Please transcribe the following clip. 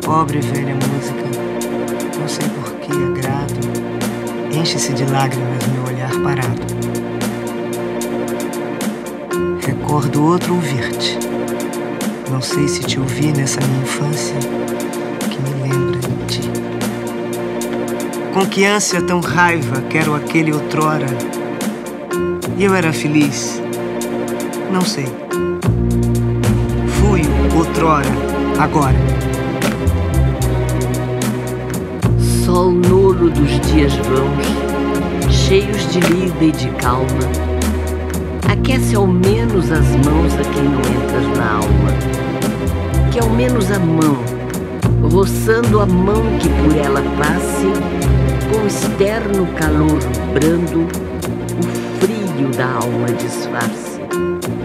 pobre velha música, não sei por que agrado, enche-se de lágrimas meu olhar parado. Recordo outro ouvir-te, não sei se te ouvi nessa minha infância que me lembra de ti. Com que ânsia tão raiva quero aquele outrora, e eu era feliz, não sei. Fui outrora, agora. Sol nulo dos dias vãos, cheios de lida e de calma, aquece ao menos as mãos a quem não entras na alma, que ao menos a mão, roçando a mão que por ela passe, com externo calor brando, o frio da alma disfarce.